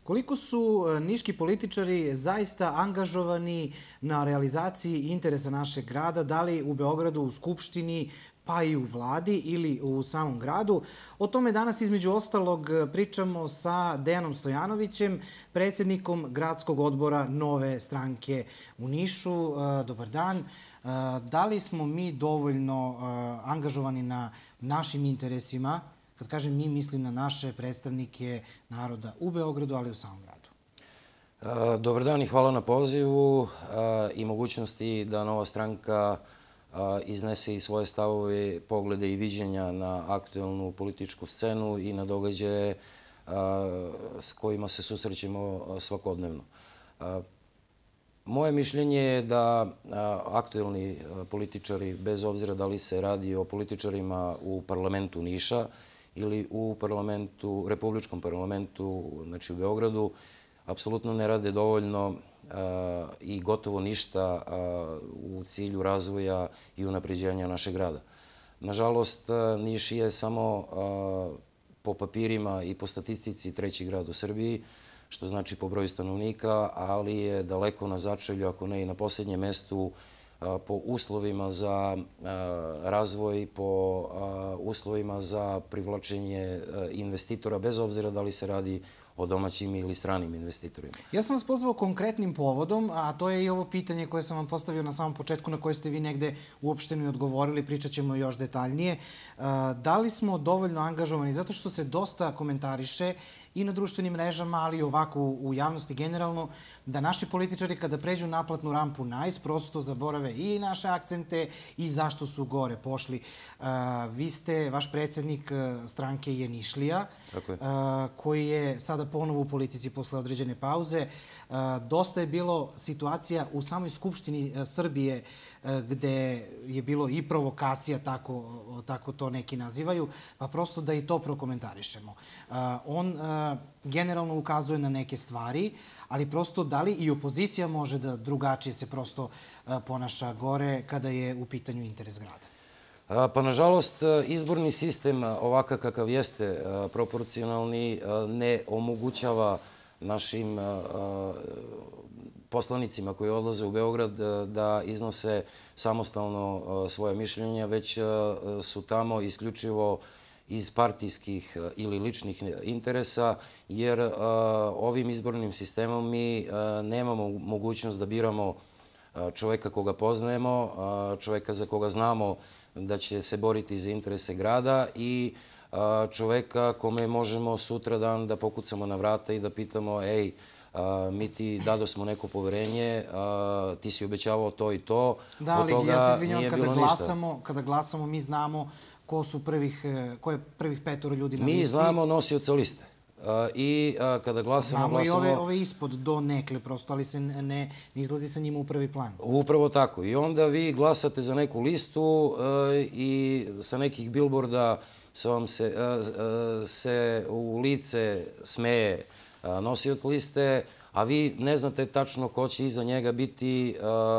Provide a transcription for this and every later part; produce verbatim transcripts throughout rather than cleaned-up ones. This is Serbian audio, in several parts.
Koliko su niški političari zaista angažovani na realizaciji interesa našeg grada, da li u Beogradu, u Skupštini, pa i u vladi ili u samom gradu? O tome danas između ostalog pričamo sa Dejanom Stojanovićem, predsjednikom gradskog odbora Nove stranke u Nišu. Dobar dan. Da li smo mi dovoljno angažovani na našim interesima? Kad kažem mi, mislim na naše predstavnike naroda u Beogradu, ali i u samom gradu. Dobar dan i hvala na pozivu i mogućnosti da Nova stranka iznese i svoje stavove, poglede i viđenja na aktuelnu političku scenu i na događaje s kojima se susrećemo svakodnevno. Moje mišljenje je da aktuelni političari, bez obzira da li se radi o političarima u parlamentu Niša ili u parlamentu, republičkom parlamentu, znači u Beogradu, apsolutno ne rade dovoljno i gotovo ništa u cilju razvoja i unapređenja našeg grada. Nažalost, Niš je samo po papirima i po statistici treći grad u Srbiji, što znači po broju stanovnika, ali je daleko na začelju, ako ne i na posljednjem mestu, po uslovima za razvoj, po uslovima za privlačenje investitora, bez obzira da li se radi o domaćim ili stranim investitorima. Ja sam vas pozvao konkretnim povodom, a to je i ovo pitanje koje sam vam postavio na samom početku, na koje ste vi negde uopšteno i odgovorili, pričat ćemo još detaljnije. Da li smo dovoljno angažovani? Zato što se dosta komentariše i na društvenim mrežama, ali i ovako u javnosti generalno, da naši političari kada pređu naplatnu rampu nais, prosto zaborave i naše akcente i zašto su gore pošli. Vi ste, vaš predsjednik stranke je Nišlija, koji je sada ponovo u politici posle određene pauze. Dosta je bilo situacija u samoj Skupštini Srbije gde je bilo i provokacija, tako to neki nazivaju, pa prosto da i to prokomentarišemo. On generalno ukazuje na neke stvari, ali prosto da li i opozicija može da drugačije se prosto ponaša gore kada je u pitanju interes grada? Pa, nažalost, izborni sistem ovakav kakav jeste, proporcionalni, ne omogućava našim poslanicima koji odlaze u Beograd da iznose samostalno svoje mišljenja, već su tamo isključivo iz partijskih ili ličnih interesa, jer ovim izbornim sistemom mi nemamo mogućnost da biramo čoveka koga poznajemo, čoveka za koga znamo da će se boriti za interese grada i čoveka kome možemo sutradan da pokucamo na vrata i da pitamo, ej, mi ti dado smo neko poverenje, ti si obećavao to i to, od toga nije bilo ništa. Kada glasamo, mi znamo ko su prvih, ko je prvih petoro ljudi na listi. Mi znamo nosioca liste. I kada glasamo, glasamo... Znamo i ove ispod do nekle prosto, ali se ne izlazi sa njima u prvi plan. Upravo tako. I onda vi glasate za neku listu i sa nekih bilborda vam se u lice smeje nosioc liste, a vi ne znate tačno ko će iza njega biti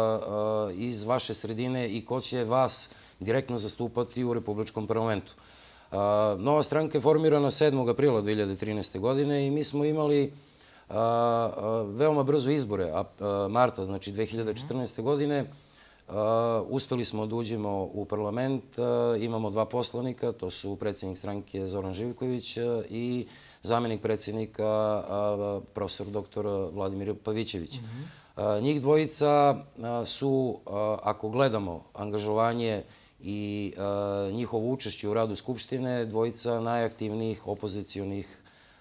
iz vaše sredine i ko će vas direktno zastupati u Republičkom parlamentu. Nova stranka je formirana sedmog aprila dve hiljade trinaeste. godine i mi smo imali veoma brzo izbore, marta, znači dve hiljade četrnaeste. godine. Uspeli smo da uđemo u parlament, imamo dva poslanika, to su predsjednik stranke Zoran Živković i zamenik predsjednika profesor doktor Vladimir Pavićević. Njih dvojica su, ako gledamo angažovanje i njihovo učešće u radu Skupštine, dvojica najaktivnijih opozicionih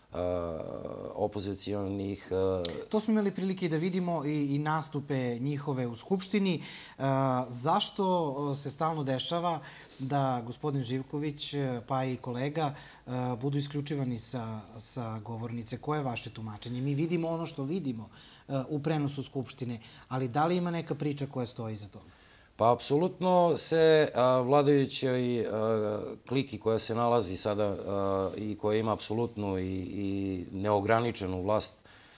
opozicionih... To smo imali prilike da vidimo i nastupe njihove u Skupštini. Zašto se stalno dešava da gospodin Živković pa i kolega budu isključivani sa govornice? Koje je vaše tumačenje? Mi vidimo ono što vidimo u prenosu Skupštine, ali da li ima neka priča koja stoji iza toga? Pa, apsolutno se vladajućoj kliki koja se nalazi sada i koja ima apsolutnu i neograničenu vlast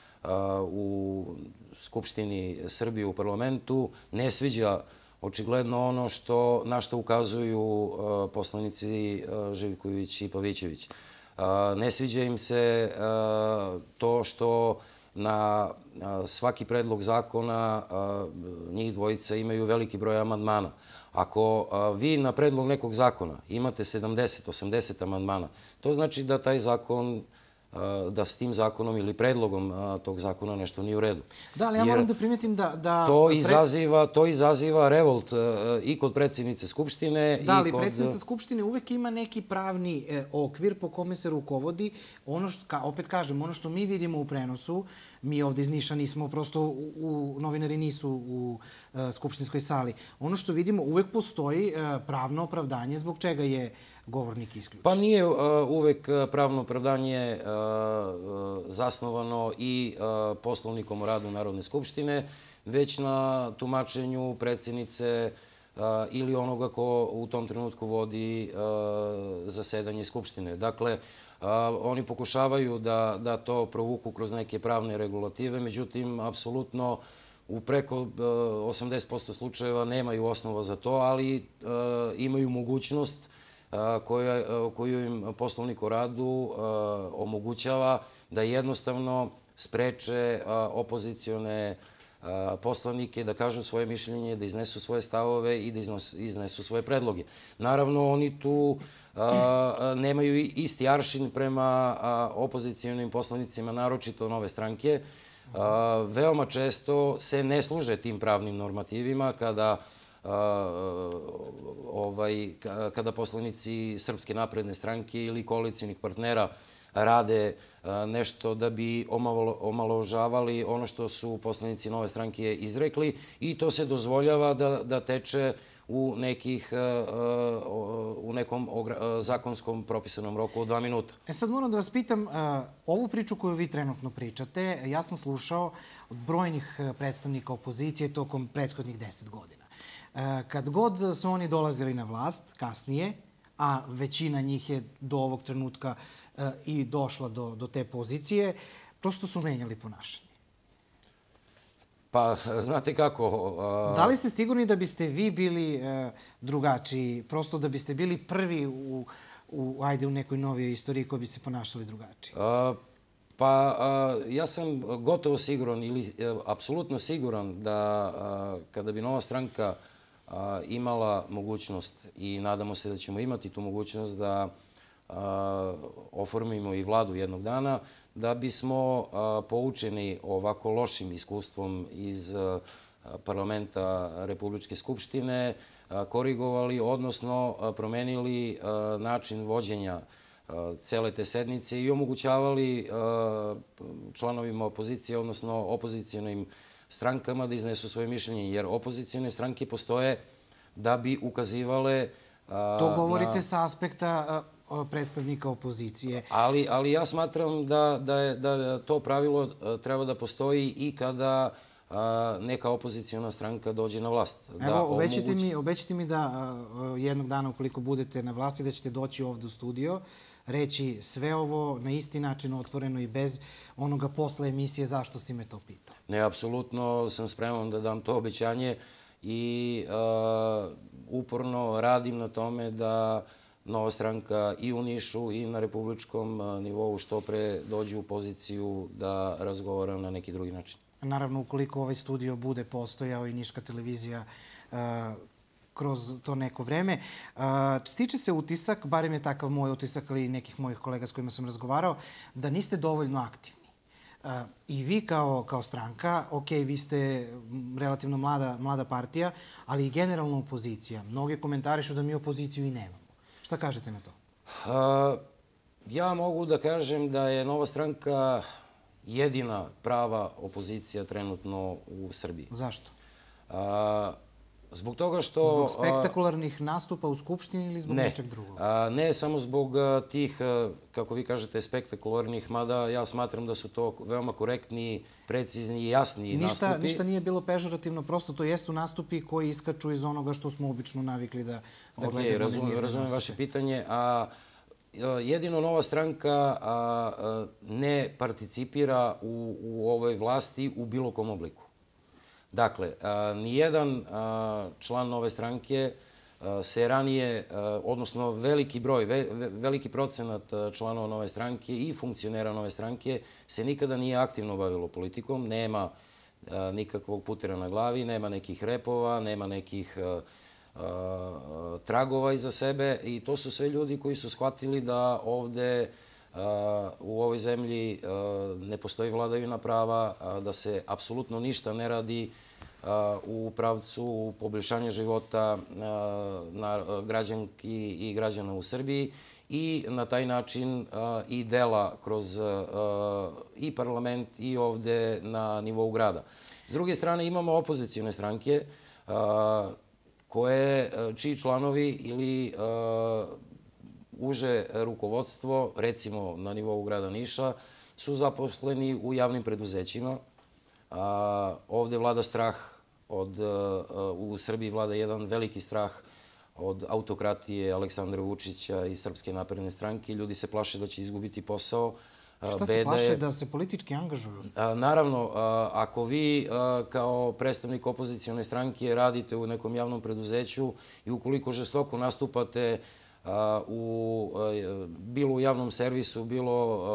u Skupštini Srbije, u parlamentu, ne sviđa očigledno ono na što ukazuju poslanici Živković i Pavićević. Ne sviđa im se to što na svaki predlog zakona njih dvojica imaju veliki broj amandmana. Ako vi na predlog nekog zakona imate sedamdeset osamdeset amandmana, to znači da taj zakon, da s tim zakonom ili predlogom tog zakona nešto nije u redu. Da, ali ja moram da primetim da... To izaziva revolt i kod predsjednice Skupštine. Da, ali predsjednica Skupštine uvek ima neki pravni okvir po kome se rukovodi. Ono što, opet kažem, ono što mi vidimo u prenosu, mi ovde iz Niša nismo, prosto novinari nisu u skupštinskoj sali. Ono što vidimo, uvek postoji pravno opravdanje zbog čega je govornik isključen. Pa nije uvek pravno opravdanje zasnovano i Poslovnikom o radu Narodne skupštine, već na tumačenju predsjednice ili onoga ko u tom trenutku vodi zasedanje Skupštine. Dakle, oni pokušavaju da to provuku kroz neke pravne regulative, međutim, apsolutno u preko osamdeset posto slučajeva nemaju osnova za to, ali imaju mogućnost koju im Poslovnik o radu omogućava da jednostavno spreče opozicione poslanike da kažu svoje mišljenje, da iznesu svoje stavove i da iznesu svoje predloge. Naravno, oni tu nemaju isti aršin prema opozicijonim poslanicima, naročito Nove stranke. Veoma često se ne služe tim pravnim normativima kada kada poslanici Srpske napredne stranke ili koalicijonih partnera rade nešto da bi omalovažavali ono što su poslanici Nove stranke izrekli i to se dozvoljava da teče u nekom zakonskom propisanom roku od dva minuta. E sad moram da vas pitam, ovu priču koju vi trenutno pričate, ja sam slušao od brojnih predstavnika opozicije tokom prethodnih deset godina. Kad god su oni dolazili na vlast, kasnije, a većina njih je do ovog trenutka i došla do te pozicije, prosto su menjali ponašanje. Pa, znate kako... Da li ste sigurni da biste vi bili drugačiji, prosto da biste bili prvi u nekoj novijoj istoriji koji bi se ponašali drugačiji? Pa, ja sam gotovo siguran ili apsolutno siguran da kada bi Nova stranka imala mogućnost i nadamo se da ćemo imati tu mogućnost da oformimo i vladu jednog dana, da bismo poučeni ovako lošim iskustvom iz parlamenta Republičke skupštine korigovali, odnosno promenili način vođenja cele te sednice i omogućavali članovima opozicije, odnosno opozicijonim strankama da iznesu svoje mišljenje, jer opozicijone stranke postoje da bi ukazivale... To govorite sa aspekta predstavnika opozicije. Ali ja smatram da to pravilo treba da postoji i kada neka opozicijona stranka dođe na vlast. Evo, obećite mi da jednog dana, ukoliko budete na vlasti, da ćete doći ovde u studio, reći sve ovo na isti način, otvoreno i bez onoga posle emisije zašto si me to pitao. Ne, apsolutno sam spreman da dam to obećanje i uporno radim na tome da Nova stranka i u Nišu i na republičkom nivou što pre dođe u poziciju da razgovara na neki drugi način. Naravno, ukoliko ovaj studio bude postojao i Niška televizija kroz to neko vreme. Stiče se utisak, barem je takav moj utisak ali i nekih mojih kolega s kojima sam razgovarao, da niste dovoljno aktivni. I vi kao stranka, ok, vi ste relativno mlada partija, ali i generalno opozicija. Mnogi komentarišu da mi opoziciju i nemamo. Šta kažete na to? Ja mogu da kažem da je Nova stranka jedina prava opozicija trenutno u Srbiji. Zašto? Zbog toga što... Zbog spektakularnih nastupa u Skupštini ili zbog nečeg drugog? Ne, samo zbog tih, kako vi kažete, spektakularnih, mada ja smatram da su to veoma korektni, precizni i jasni nastupi. Ništa nije bilo pežorativno, prosto to jesu nastupi koji iskaču iz onoga što smo obično navikli da gledamo. Ok, razumem vaše pitanje. Jedino Nova stranka ne participira u ovoj vlasti u bilo kom obliku. Dakle, nijedan član Nove stranke se ranije, odnosno veliki broj, veliki procenat članova Nove stranke i funkcionera Nove stranke se nikada nije aktivno bavilo politikom, nema nikakvog putera na glavi, nema nekih repova, nema nekih tragova iza sebe i to su sve ljudi koji su shvatili da ovde u ovoj zemlji ne postoji vladavina prava, da se apsolutno ništa ne radi u pravcu poboljšanja života građanki i građana u Srbiji i na taj način i dela kroz i parlament i ovde na nivou grada. S druge strane imamo opozicijone stranke koje, čiji članovi ili uže rukovodstvo, recimo na nivou grada Niša, su zaposleni u javnim preduzećima. Ovde vlada strah, u Srbiji vlada jedan veliki strah od autokratije Aleksandra Vučića i Srpske napredne stranke. Ljudi se plaše da će izgubiti posao. Šta se plaše, da se politički angažuju? Naravno, ako vi kao predstavnik opozicijone stranke radite u nekom javnom preduzeću i ukoliko žestoko nastupate bilo u javnom servisu, bilo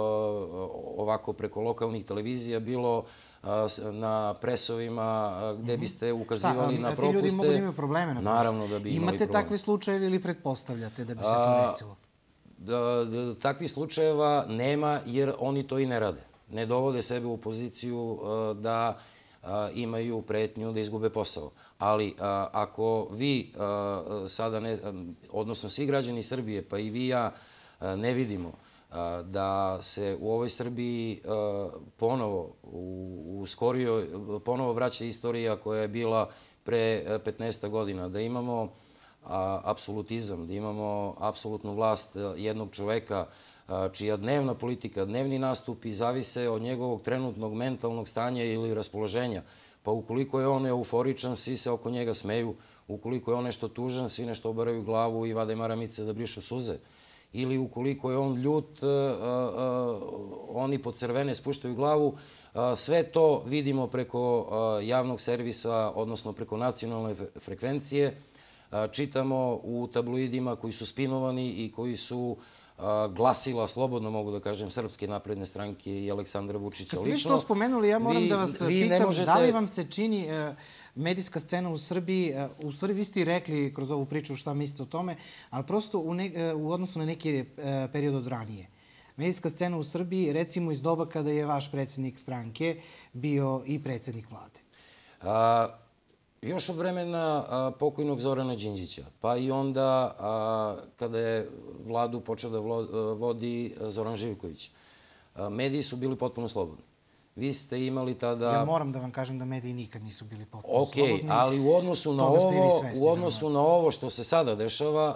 ovako preko lokalnih televizija, bilo na presovima gde biste ukazivali na propuste. Ti ljudi mogu da imaju probleme na Naravno da bi imali probleme. Imate takve slučajeve ili pretpostavljate da bi se to desilo? Takvih slučajeva nema jer oni to i ne rade. Ne dovode sebe u poziciju da imaju pretnju da izgube posao. Ali ako vi sada, odnosno svi građani Srbije, pa i vi i ja, ne vidimo da se u ovoj Srbiji ponovo, u skorijoj, ponovo vraća istorija koja je bila pre petnaestak godina, da imamo apsolutizam, da imamo apsolutnu vlast jednog čoveka čija dnevna politika, dnevni nastupi zavise od njegovog trenutnog mentalnog stanja ili raspoloženja. Pa ukoliko je on euforičan, svi se oko njega smeju. Ukoliko je on nešto tužan, svi nešto obaraju glavu i vade maramice da brišu suze. Ili ukoliko je on ljut, oni pod crvene spuštaju glavu. Sve to vidimo preko javnog servisa, odnosno preko nacionalne frekvencije. Čitamo u tabloidima koji su spinovani i koji su glasila, slobodno mogu da kažem, Srpske napredne stranke i Aleksandra Vučića lično. Kad ste već to spomenuli, ja moram da vas pitam da li vam se čini medijska scena u Srbiji, u stvari vi ste i rekli kroz ovu priču šta mislite o tome, ali prosto u odnosu na neki period od ranije. Medijska scena u Srbiji, recimo iz doba kada je vaš predsjednik stranke bio i predsjednik vlade. Još od vremena pokojnog Zorana Đinđića, pa i onda kada je vladu počeo da vodi Zoran Živković, mediji su bili potpuno slobodni. Vi ste imali tada... Ja moram da vam kažem da mediji nikad nisu bili potpuno slobodni. Ok, ali u odnosu na ovo što se sada dešava,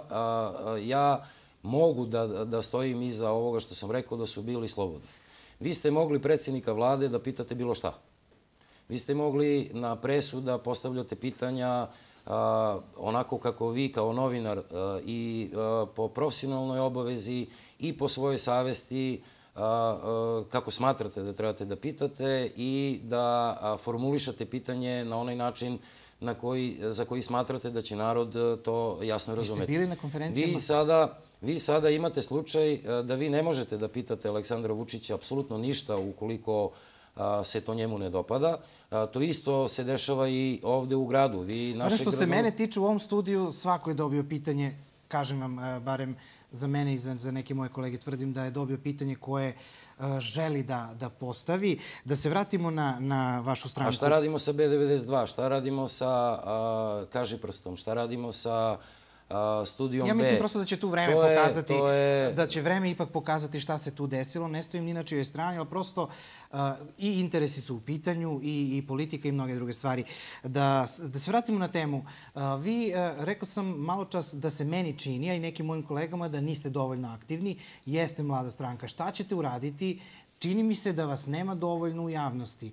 ja mogu da stojim iza ovoga što sam rekao da su bili slobodni. Vi ste mogli predsjednika vlade da pitate bilo šta. Vi ste mogli na presu da postavljate pitanja onako kako vi kao novinar i po profesionalnoj obavezi i po svojoj savesti kako smatrate da trebate da pitate i da formulišate pitanje na onaj način za koji smatrate da će narod to jasno razumeti. Vi ste bili na konferencijama? Vi sada imate slučaj da vi ne možete da pitate Aleksandra Vučića apsolutno ništa ukoliko se to njemu ne dopada. To isto se dešava i ovde u gradu. Ono što se mene tiče u ovom studiju, svako je dobio pitanje, kažem vam, barem za mene i za neke moje kolege, tvrdim da je dobio pitanje koje želi da postavi. Da se vratimo na vašu stranku. A šta radimo sa B devedeset dva? Šta radimo sa Kažiprstom? Šta radimo sa studijom B? Ja mislim prosto da će tu vreme pokazati, da će vreme ipak pokazati šta se tu desilo. Ne stojim ni na čijoj strani, ali prosto i interesi su u pitanju i politika i mnoge druge stvari. Da se vratimo na temu. Vi, rekao sam malo čas da se meni čini, a i nekim mojim kolegama, da niste dovoljno aktivni. Jeste mlada stranka. Šta ćete uraditi? Čini mi se da vas nema dovoljno u javnosti.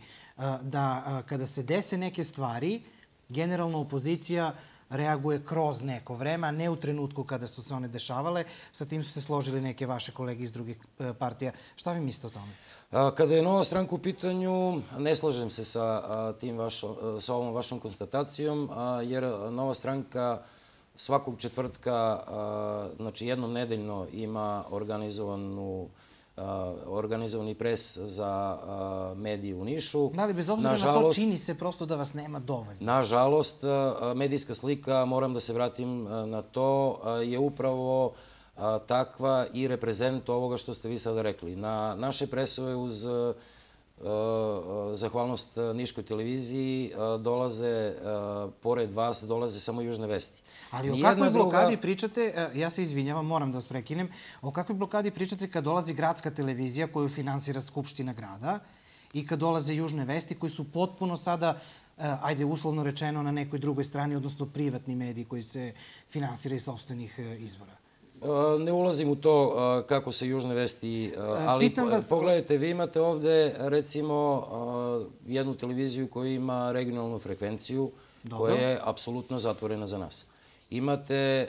Da kada se dese neke stvari, generalno opozicija reaguje kroz neko vreme, a ne u trenutku kada su se one dešavale. Sa tim su se složili neke vaše kolege iz drugih partija. Šta vi mislite o tome? Kada je Nova stranka u pitanju, ne slažem se sa ovom vašom konstatacijom, jer Nova stranka svakog četvrtka, znači jednom nedeljno ima organizovanu organizovani pres za medije u Nišu. Da li bez obzira na to čini se prosto da vas nema dovoljno? Nažalost, medijska slika, moram da se vratim na to, je upravo takva i reprezent ovoga što ste vi sada rekli. Na naše presove uz zahvalnost Niškoj televiziji dolaze, pored vas, dolaze samo Južne vesti. Ali o kakvoj blokadi pričate, ja se izvinjavam, moram da vas prekinem, o kakvoj blokadi pričate kad dolazi gradska televizija koju finansira Skupština grada i kad dolaze Južne vesti koji su potpuno sada, ajde uslovno rečeno, na nekoj drugoj strani, odnosno privatni mediji koji se finansira iz sopstvenih izvora? Ne ulazim u to kako se Južne vesti, ali pogledajte, vi imate ovde recimo jednu televiziju koja ima regionalnu frekvenciju koja je apsolutno zatvorena za nas. Imate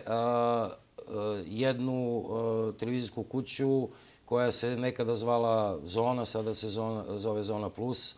jednu televizijsku kuću koja se nekada zvala Zona, sada se zove Zona Plus,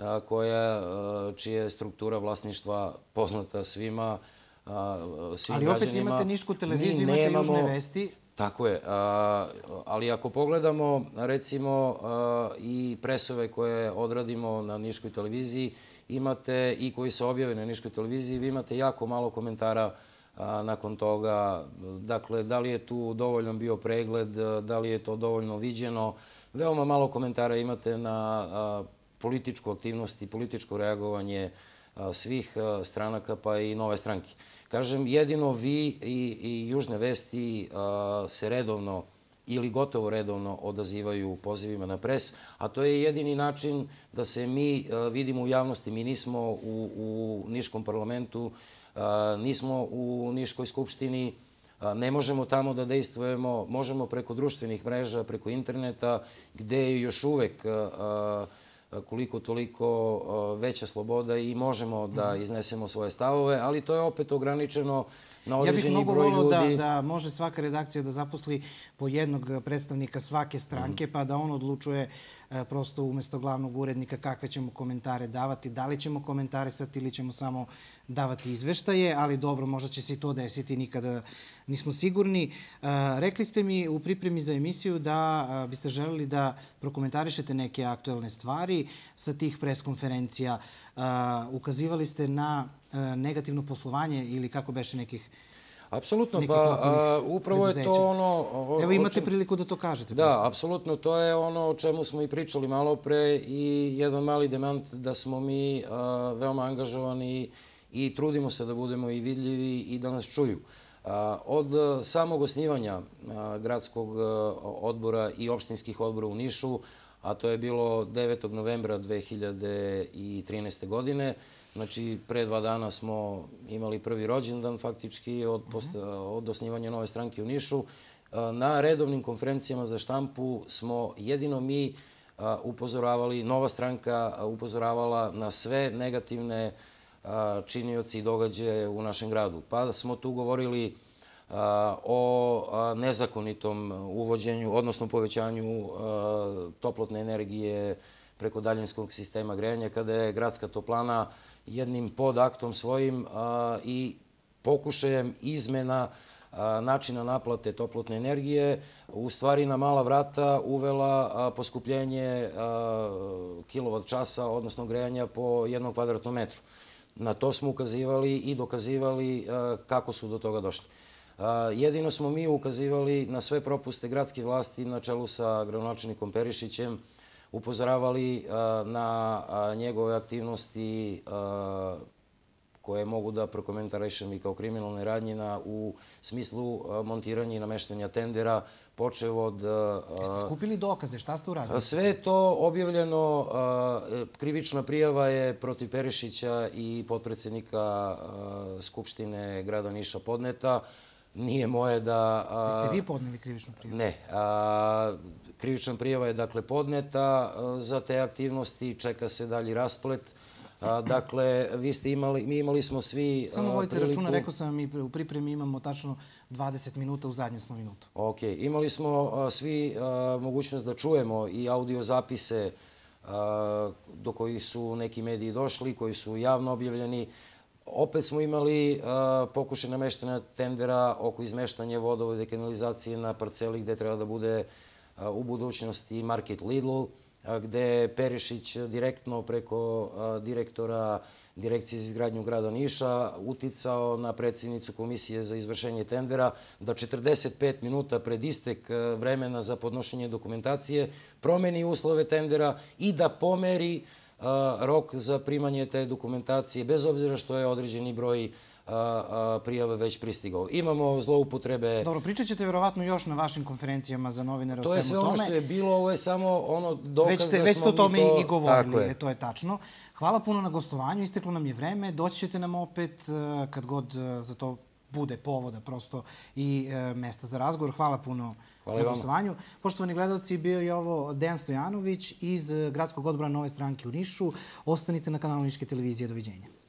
čija je struktura vlasništva poznata svima, svim građanima. Ali opet imate Nišku televiziju, imate Južne vesti. Tako je, ali ako pogledamo recimo i presove koje odradimo na Niškoj televiziji, imate i koji se objave na Niškoj televiziji, vi imate jako malo komentara nakon toga. Dakle, da li je tu dovoljno bio pregled, da li je to dovoljno viđeno. Veoma malo komentara imate na političku aktivnost i političko reagovanje svih stranaka pa i Nove stranke. Kažem, jedino vi i Južne vesti se redovno ili gotovo redovno odazivaju pozivima na pres, a to je jedini način da se mi vidimo u javnosti. Mi nismo u Niškom parlamentu, nismo u Niškoj skupštini, ne možemo tamo da dejstvujemo, možemo preko društvenih mreža, preko interneta, gde je još uvek koliko toliko veća sloboda i možemo da iznesemo svoje stavove, ali to je opet ograničeno na određeni broj ljudi. Ja bih mnogo volao da može svaka redakcija da zaposli po jednog predstavnika svake stranke, pa da on odlučuje prosto umesto glavnog urednika kakve ćemo komentare davati, da li ćemo komentarisati ili ćemo samo davati izveštaje, ali dobro, možda će se i to desiti, nikada nismo sigurni. Rekli ste mi u pripremi za emisiju da biste želeli da prokomentarišete neke aktuelne stvari sa tih preskonferencija. Ukazivali ste na negativno poslovanje ili kako beše nekih Apsolutno, pa upravo je to ono... Evo imate priliku da to kažete. Da, apsolutno, to je ono o čemu smo i pričali malo pre i jedan mali demant da smo mi veoma angažovani i trudimo se da budemo i vidljivi i da nas čuju. Od samog osnivanja gradskog odbora i opštinskih odbora u Nišu, a to je bilo devetog novembra dve hiljade trinaeste. godine, znači pre dva dana smo imali prvi rođendan faktički od osnivanja nove stranke u Nišu. Na redovnim konferencijama za štampu smo jedino mi upozoravali, nova stranka upozoravala na sve negativne činioci i događaje u našem gradu. Pa smo tu govorili o nezakonitom uvođenju, odnosno povećanju toplotne energije preko daljinskog sistema grejanja, kada je gradska toplana jednim podaktom svojim i pokušajem izmena načina naplate toplotne energije, u stvari na mala vrata uvela poskupljenje kilovat časa, odnosno grejanja po jednom kvadratnom metru. Na to smo ukazivali i dokazivali kako su do toga došli. Jedino smo mi ukazivali na sve propuste gradske vlasti na čelu sa gradonačelnikom Perišićem, upozoravali na njegove aktivnosti koje mogu da prokomentarišem i kao kriminalne radnje u smislu montiranja i nameštanja tendera, počev od... Jeste skupili dokaze? Šta ste uradili? Sve je to objavljeno. Krivična prijava je protiv Perišića i potpredsednika Skupštine grada Niša podneta. Nije moje da... Jeste vi podneli krivičnu prijavu? Ne. Krivična prijava je dakle podneta za te aktivnosti, čeka se dalji rasplet. Dakle, vi ste imali, mi imali smo svi priliku... Samo vojte računa, rekao sam vam i u pripremi imamo tačno dvadeset minuta, u zadnjem smo minutu. Ok, imali smo svi mogućnost da čujemo i audio zapise do kojih su neki mediji došli, koji su javno objavljeni, Opet smo imali pokušaj nameštanja tendera oko izmeštanja vodovoda i kanalizacije na parceli gde treba da bude u budućnosti Market Lidl, gde je Perišić direktno preko direktora Direkcije za izgradnju grada Niša uticao na predsjednicu Komisije za izvršenje tendera da četrdeset pet minuta pred istek vremena za podnošenje dokumentacije promeni uslove tendera i da pomeri rok za primanje te dokumentacije, bez obzira što je određeni broj prijava već pristigao. Imamo zloupotrebe... Dobro, pričat ćete vjerovatno još na vašim konferencijama za novinare o svemu tome. To je sve ono što je bilo, ovo je samo ono dokaz da smo mi to... Već ste o tome i govorili, to je tačno. Hvala puno na gostovanju, isteklo nam je vreme, doći ćete nam opet kad god za to bude povoda prosto i mesta za razgovor. Hvala puno na gostovanju. Poštovani gledalci, bio je ovo Dejan Stojanović iz Gradskog odbora Nove stranke u Nišu. Ostanite na kanalu Niške televizije. Doviđenja.